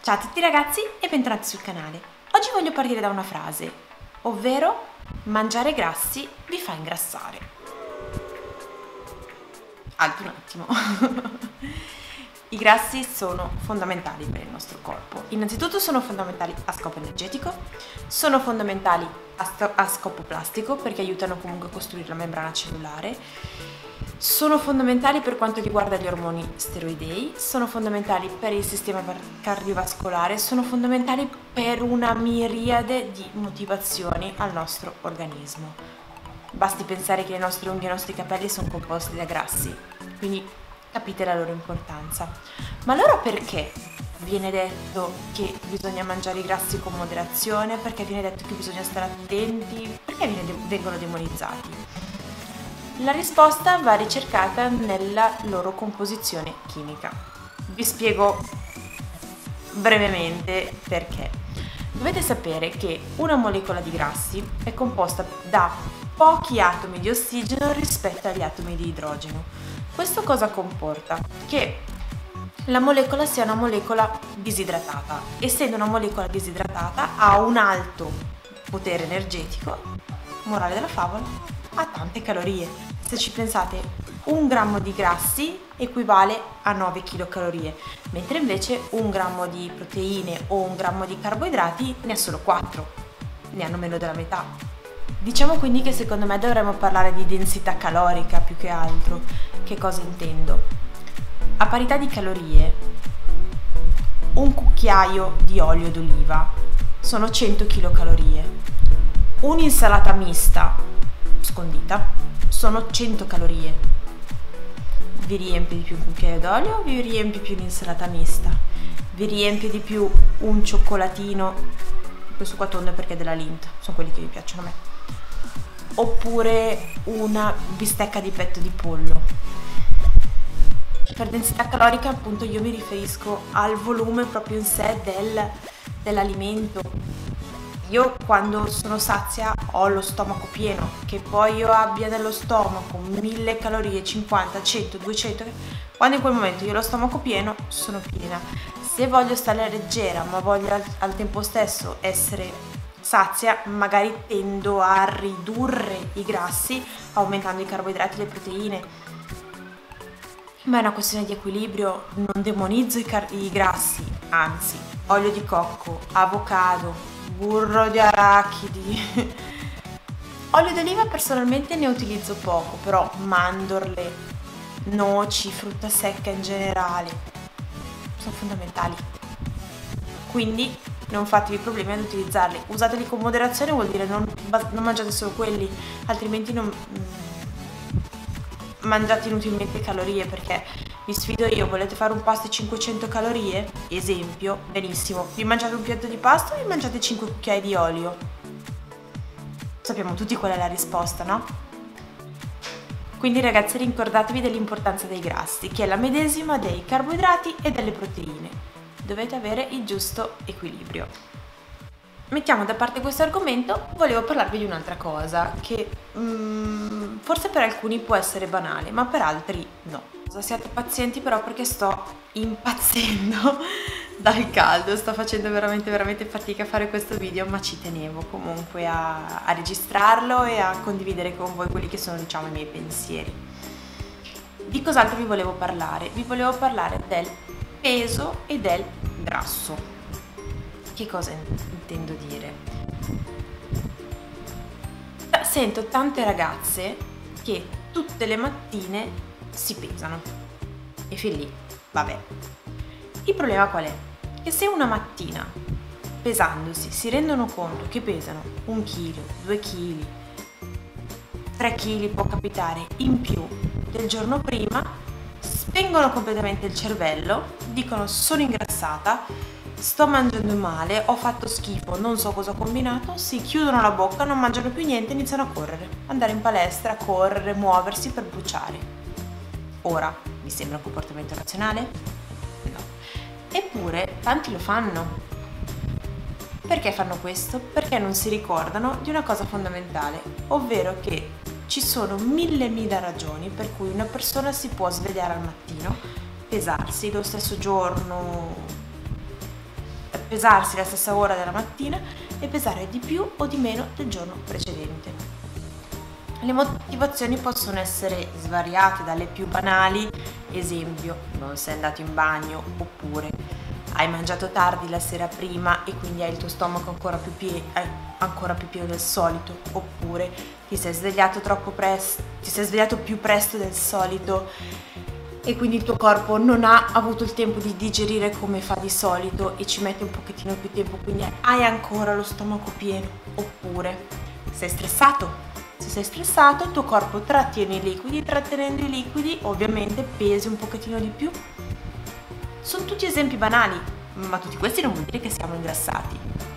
Ciao a tutti ragazzi e bentornati sul canale. Oggi voglio partire da una frase, ovvero mangiare grassi vi fa ingrassare. Alto un attimo. I grassi sono fondamentali per il nostro corpo. Innanzitutto sono fondamentali a scopo energetico, sono fondamentali a scopo plastico perché aiutano comunque a costruire la membrana cellulare. Sono fondamentali per quanto riguarda gli ormoni steroidei, sono fondamentali per il sistema cardiovascolare, sono fondamentali per una miriade di motivazioni al nostro organismo. Basti pensare che le nostre unghie e i nostri capelli sono composti da grassi, quindi capite la loro importanza. Ma allora perché viene detto che bisogna mangiare i grassi con moderazione? Perché viene detto che bisogna stare attenti? Perché vengono demonizzati? La risposta va ricercata nella loro composizione chimica. Vi spiego brevemente perché. Dovete sapere che una molecola di grassi è composta da pochi atomi di ossigeno rispetto agli atomi di idrogeno. Questo cosa comporta? Che la molecola sia una molecola disidratata. Essendo una molecola disidratata ha un alto potere energetico, morale della favola, ha tante calorie. Se ci pensate, 1 grammo di grassi equivale a 9 kcal, mentre invece 1 grammo di proteine o 1 grammo di carboidrati ne ha solo 4, ne hanno meno della metà. Diciamo quindi che secondo me dovremmo parlare di densità calorica più che altro. Che cosa intendo? A parità di calorie, un cucchiaio di olio d'oliva sono 100 kcal, un'insalata mista scondita sono 100 calorie. Vi riempie di più un cucchiaio d'olio, vi riempie più un'insalata mista, vi riempie di più un cioccolatino, questo qua tondo perché è della Lindt, sono quelli che mi piacciono a me, oppure una bistecca di petto di pollo. Per densità calorica appunto io mi riferisco al volume proprio in sé dell'alimento. Io quando sono sazia ho lo stomaco pieno, che poi io abbia nello stomaco 1000 calorie, 50, 100, 200, quando in quel momento io ho lo stomaco pieno sono piena. Se voglio stare leggera ma voglio al tempo stesso essere sazia, magari tendo a ridurre i grassi aumentando i carboidrati e le proteine. Ma è una questione di equilibrio, non demonizzo i grassi, anzi, olio di cocco, avocado, burro di arachidi. Olio d'oliva personalmente ne utilizzo poco, però mandorle, noci, frutta secca in generale sono fondamentali. Quindi non fatevi problemi ad utilizzarli. Usateli con moderazione, vuol dire non mangiate solo quelli, altrimenti non mangiate inutilmente calorie, perché vi sfido io, volete fare un pasto di 500 calorie? Esempio, benissimo, vi mangiate un piatto di pasta e vi mangiate 5 cucchiai di olio. Sappiamo tutti qual è la risposta, no? Quindi ragazzi, ricordatevi dell'importanza dei grassi, che è la medesima dei carboidrati e delle proteine. Dovete avere il giusto equilibrio. Mettiamo da parte questo argomento, volevo parlarvi di un'altra cosa che forse per alcuni può essere banale, ma per altri no. Siate pazienti però perché sto impazzendo dal caldo, sto facendo veramente fatica a fare questo video, ma ci tenevo comunque a registrarlo e a condividere con voi quelli che sono, diciamo, i miei pensieri. Di cos'altro vi volevo parlare? Vi volevo parlare del peso e del grasso. Che cosa intendo dire? Sento tante ragazze che tutte le mattine si pesano e fin lì, vabbè. Il problema qual è? Che se una mattina pesandosi si rendono conto che pesano 1 chilo, 2 kg, 3 kg può capitare in più del giorno prima, spengono completamente il cervello, dicono sono ingrassata, sto mangiando male, ho fatto schifo, non so cosa ho combinato, si chiudono la bocca, non mangiano più niente e iniziano a correre, andare in palestra, correre, muoversi per bruciare. Ora, mi sembra un comportamento razionale? No. Eppure, tanti lo fanno. Perché fanno questo? Perché non si ricordano di una cosa fondamentale, ovvero che ci sono mille ragioni per cui una persona si può svegliare al mattino, pesarsi lo stesso giorno, pesarsi la stessa ora della mattina e pesare di più o di meno del giorno precedente. Le motivazioni possono essere svariate, dalle più banali, esempio, non sei andato in bagno, oppure hai mangiato tardi la sera prima e quindi hai il tuo stomaco ancora più pieno del solito, oppure ti sei svegliato più presto del solito e quindi il tuo corpo non ha avuto il tempo di digerire come fa di solito e ci mette un pochettino più tempo, quindi hai ancora lo stomaco pieno, oppure sei stressato. Se sei stressato, il tuo corpo trattiene i liquidi, trattenendo i liquidi ovviamente pesi un pochettino di più. Sono tutti esempi banali, ma tutti questi non vuol dire che siamo ingrassati.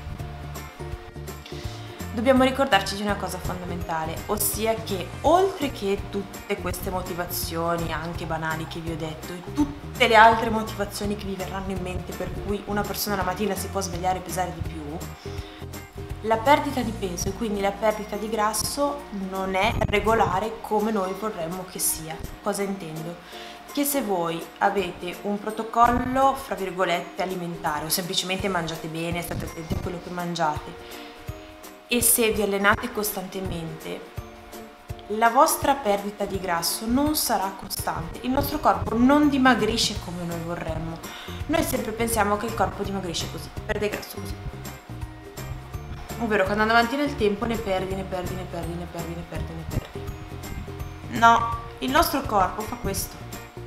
Dobbiamo ricordarci di una cosa fondamentale, ossia che oltre che tutte queste motivazioni anche banali che vi ho detto e tutte le altre motivazioni che vi verranno in mente per cui una persona la mattina si può svegliare e pesare di più, la perdita di peso e quindi la perdita di grasso non è regolare come noi vorremmo che sia. Cosa intendo? Che se voi avete un protocollo, fra virgolette, alimentare o semplicemente mangiate bene, state attenti a quello che mangiate e se vi allenate costantemente, la vostra perdita di grasso non sarà costante. Il nostro corpo non dimagrisce come noi vorremmo. Noi sempre pensiamo che il corpo dimagrisce così, perde grasso così. Ovvero che andando avanti nel tempo ne perdi. No, il nostro corpo fa questo.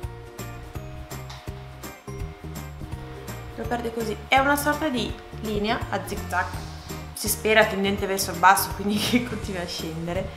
Lo perde così. È una sorta di linea a zig-zag. Si spera tendente verso il basso, quindi che continua a scendere.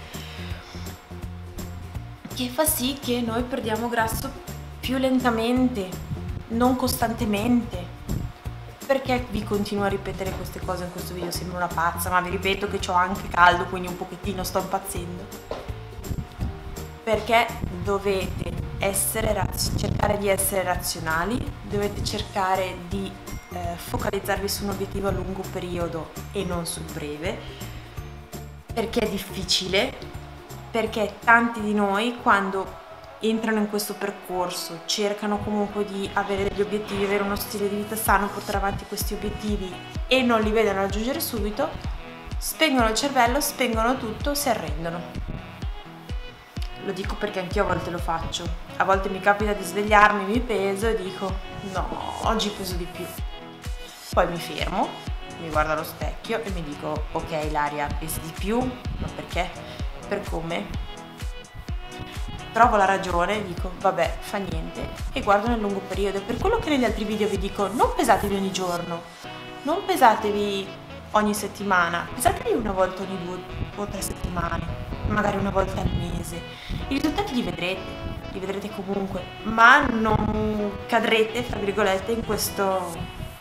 Che fa sì che noi perdiamo grasso più lentamente, non costantemente. Perché vi continuo a ripetere queste cose in questo video? Sembra una pazza, ma vi ripeto che ho anche caldo, quindi un pochettino sto impazzendo. Perché dovete cercare di essere razionali, dovete cercare di focalizzarvi su un obiettivo a lungo periodo e non sul breve, perché è difficile, perché tanti di noi quando entrano in questo percorso, cercano comunque di avere degli obiettivi, avere uno stile di vita sano, portare avanti questi obiettivi e non li vedono raggiungere subito, spengono il cervello, spengono tutto, si arrendono. Lo dico perché anch'io a volte lo faccio. A volte mi capita di svegliarmi, mi peso e dico no, oggi peso di più. Poi mi fermo, mi guardo allo specchio e mi dico ok Ilaria, pesi di più, ma perché? Per come? Trovo la ragione e dico vabbè, fa niente e guardo nel lungo periodo. Per quello che negli altri video vi dico, non pesatevi ogni giorno, non pesatevi ogni settimana, pesatevi una volta ogni 2 o 3 settimane, magari una volta al mese. I risultati li vedrete comunque, ma non cadrete, fra virgolette, in questo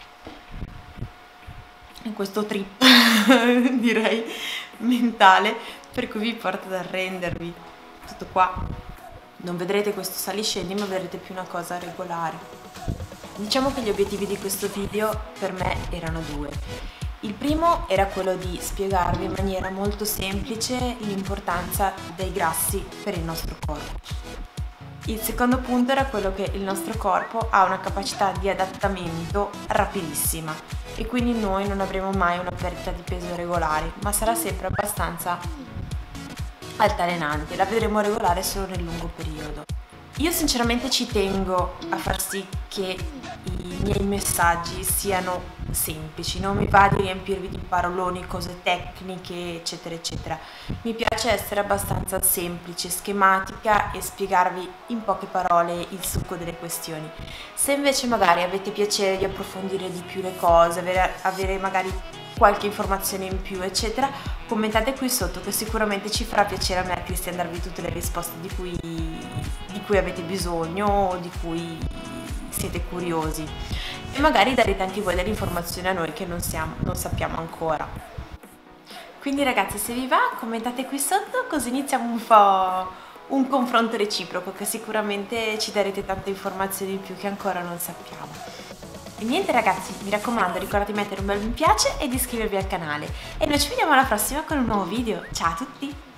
trip direi mentale per cui vi porta ad arrendervi. Tutto qua. Non vedrete questo saliscendi, ma vedrete più una cosa regolare. Diciamo che gli obiettivi di questo video per me erano 2. Il primo era quello di spiegarvi in maniera molto semplice l'importanza dei grassi per il nostro corpo. Il secondo punto era quello che il nostro corpo ha una capacità di adattamento rapidissima e quindi noi non avremo mai una perdita di peso regolare, ma sarà sempre abbastanza altalenante, la vedremo regolare solo nel lungo periodo. Io sinceramente ci tengo a far sì che i miei messaggi siano semplici, non mi va di riempirvi di paroloni, cose tecniche, eccetera, eccetera. Mi piace essere abbastanza semplice, schematica e spiegarvi in poche parole il succo delle questioni. Se invece magari avete piacere di approfondire di più le cose, avere magari qualche informazione in più, eccetera, commentate qui sotto che sicuramente ci farà piacere a me e a Cristian darvi tutte le risposte di cui avete bisogno o di cui siete curiosi e magari darete anche voi delle informazioni a noi che non sappiamo ancora. Quindi ragazzi, se vi va commentate qui sotto così iniziamo un po' un confronto reciproco che sicuramente ci darete tante informazioni in più che ancora non sappiamo. E niente ragazzi, mi raccomando, ricordate di mettere un bel mi piace e di iscrivervi al canale. E noi ci vediamo alla prossima con un nuovo video. Ciao a tutti!